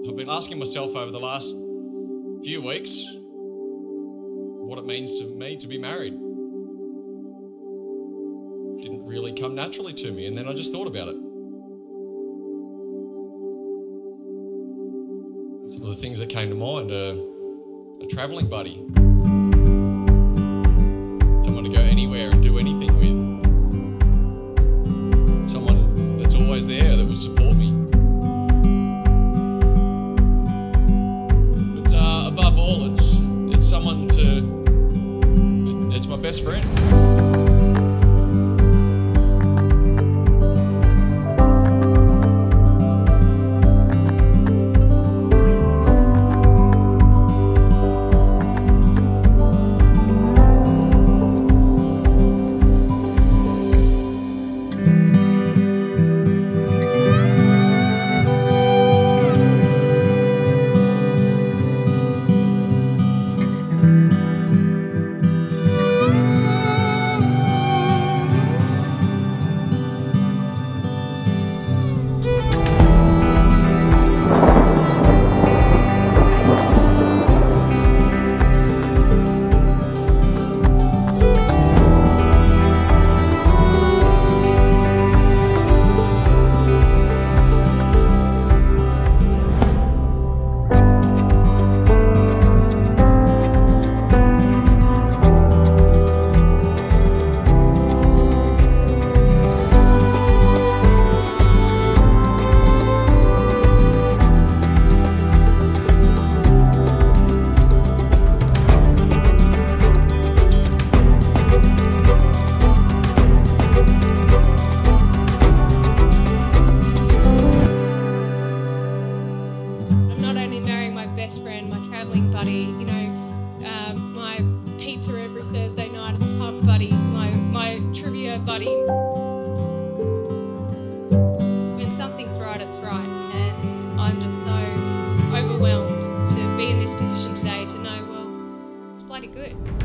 I've been asking myself over the last few weeks what it means to me to be married. Didn't really come naturally to me, and then I just thought about it. Some of the things that came to mind are a travelling buddy, someone to go anywhere and do anything with, someone that's always there that will support me. But above all, it's someone it's my best friend. Best friend, my travelling buddy, my pizza every Thursday night at the pub buddy, my trivia buddy. When something's right, it's right, and I'm just so overwhelmed to be in this position today to know, well, it's bloody good.